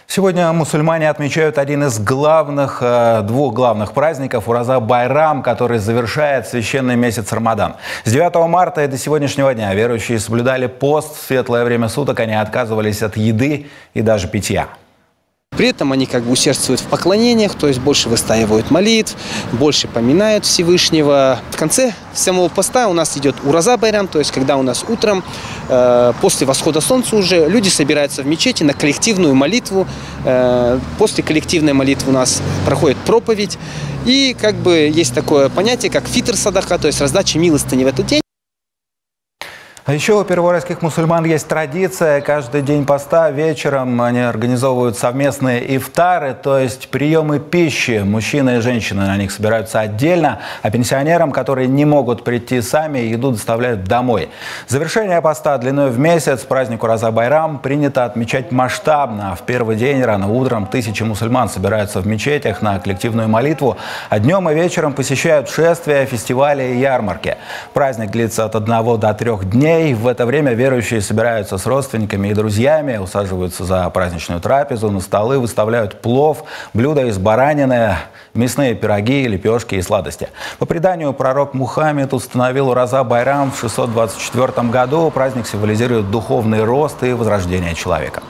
Сегодня мусульмане отмечают один из двух главных праздников Ураза-Байрам, который завершает священный месяц Рамадан. С 9 марта и до сегодняшнего дня верующие соблюдали пост. В светлое время суток они отказывались от еды и даже питья. При этом они усердствуют в поклонениях, то есть больше выстаивают молитв, больше поминают Всевышнего. В конце самого поста у нас идет Ураза-Байрам, то есть когда у нас утром, после восхода солнца уже, люди собираются в мечети на коллективную молитву. После коллективной молитвы у нас проходит проповедь. И есть такое понятие, как фитр-садака, то есть раздача милостыни в этот день. А еще у перворайских мусульман есть традиция. Каждый день поста вечером они организовывают совместные ифтары, то есть приемы пищи. Мужчины и женщины на них собираются отдельно, а пенсионерам, которые не могут прийти сами, еду доставляют домой. Завершение поста длиной в месяц, праздник Ураза-Байрам, принято отмечать масштабно. В первый день рано утром тысячи мусульман собираются в мечетях на коллективную молитву, а днем и вечером посещают шествия, фестивали и ярмарки. Праздник длится от 1 до 3 дней. В это время верующие собираются с родственниками и друзьями, усаживаются за праздничную трапезу, на столы выставляют плов, блюда из баранины, мясные пироги, лепешки и сладости. По преданию, пророк Мухаммед установил Ураза-Байрам в 624 году. Праздник символизирует духовный рост и возрождение человека.